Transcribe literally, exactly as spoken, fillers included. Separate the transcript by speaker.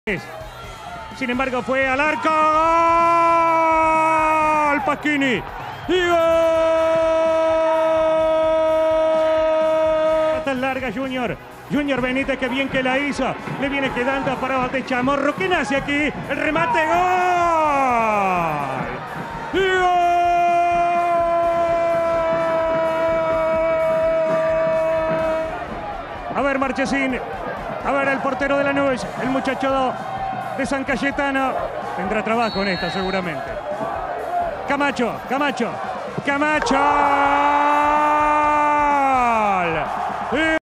Speaker 1: Sin embargo, fue al arco. ¡Gol! Pasquini. ¡Y gol! Está larga Junior. Junior Benítez, que bien que la hizo. Le viene quedando para Bate Chamorro. ¿Qué nace aquí? El remate. ¡Gol! ¡Y gol! A ver, Marchesín. A ver, el portero de Lanús. El muchacho de San Cayetano. Tendrá trabajo en esta seguramente. Camacho, Camacho, Camacho.